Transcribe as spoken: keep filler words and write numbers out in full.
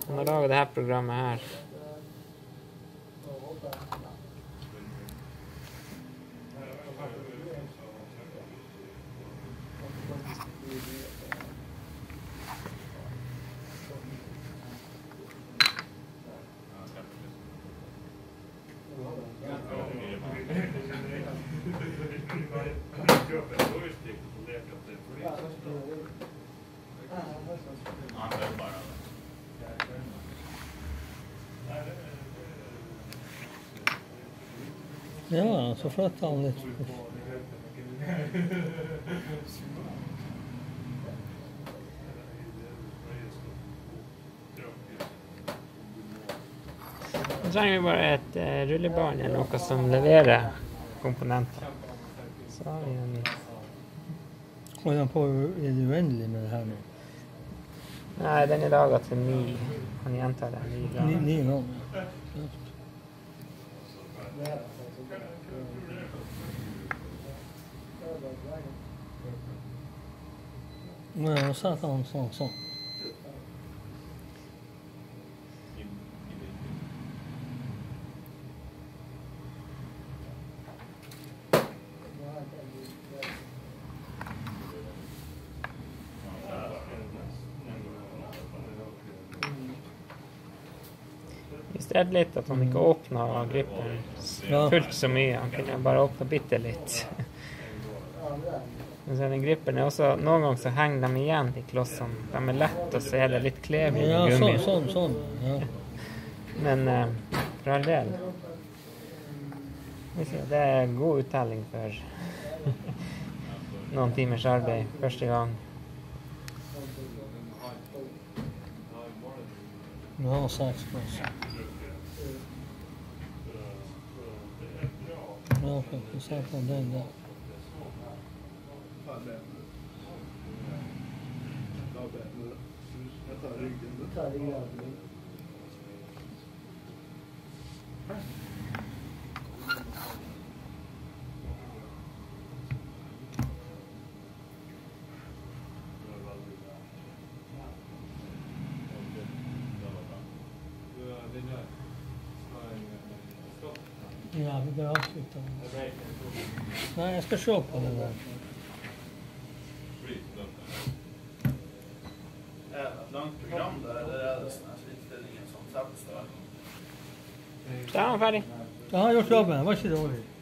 Han har laget det her programmet her. Ja, så flyttar han litt. Nå trenger vi bare et uh, rullebarn eller noe som leverer komponenter. Så har vi en... Holder han på i det uendelige med det her nå? Nei, den er laget til ni. Han gjentar det ni ganger. Ni, ni ganger. Men så satt han sånn, sånn. Vi stred litt at han ikke åpnet gripen fullt så mye. Han kunne bare åpne bitte litt. Men så den gripen er også, noen ganger så henger de igjen, de klossene. De er lett, og så er det litt klevig i Ja, gummi. sånn, sånn, sånn. Ja. Men uh, for all del. Det er god uttelling for noen timers arbeid første gang. Nu har han seks klosser. Ja, vi ser på den der. Ja, vi bør avslutte. Nei, jeg skal se på det der. Langt program der, det er det sånn her innstillingen som settes der. Så er han ferdig. Jeg har gjort jobben, det var ikke dårlig.